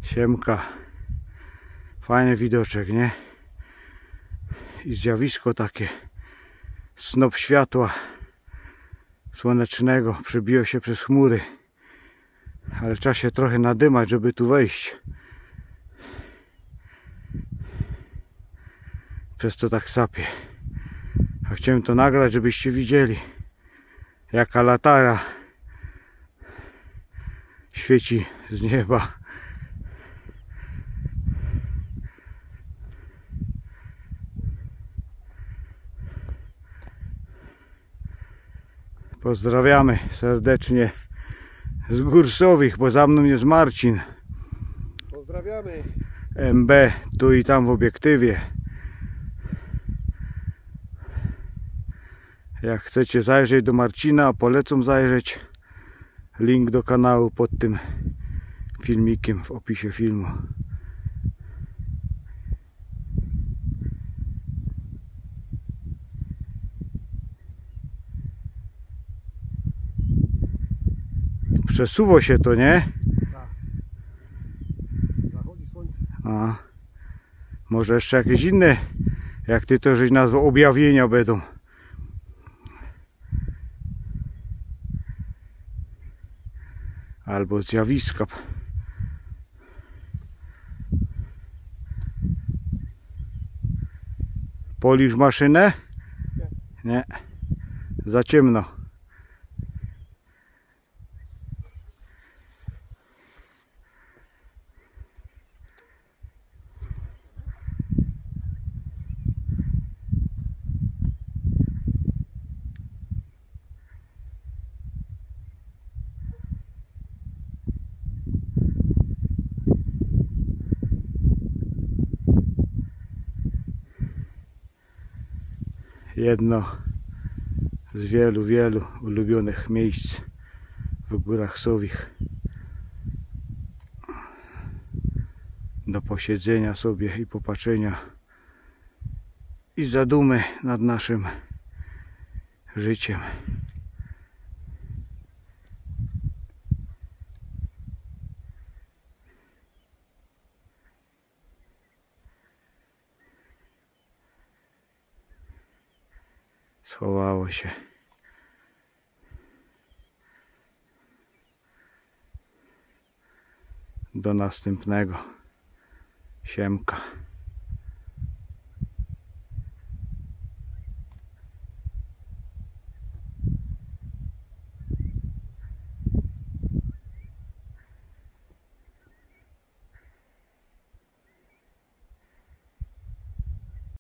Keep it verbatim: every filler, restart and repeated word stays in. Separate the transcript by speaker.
Speaker 1: Siemka. Fajny widoczek, nie? I zjawisko takie. Snop światła słonecznego przebiło się przez chmury. Ale trzeba się trochę nadymać, żeby tu wejść. Przez to tak sapie. A chciałem to nagrać, żebyście widzieli, jaka latara świeci z nieba. Pozdrawiamy serdecznie z Gór Sowich, bo za mną jest Marcin.
Speaker 2: Pozdrawiamy.
Speaker 1: M B tu i tam w obiektywie. Jak chcecie zajrzeć do Marcina, polecam zajrzeć. Link do kanału pod tym filmikiem w opisie filmu. Przesuwa się to, nie?
Speaker 2: Tak. Zachodzi słońce.
Speaker 1: A może jeszcze jakieś inne, jak ty to żeś nazwał, objawienia będą. Albo zjawiska. Polisz maszynę? Nie. Nie. Za ciemno. Jedno z wielu, wielu ulubionych miejsc w Górach Sowich do posiedzenia sobie i popatrzenia i zadumy nad naszym życiem. Schowało się. Do następnego. Siemka.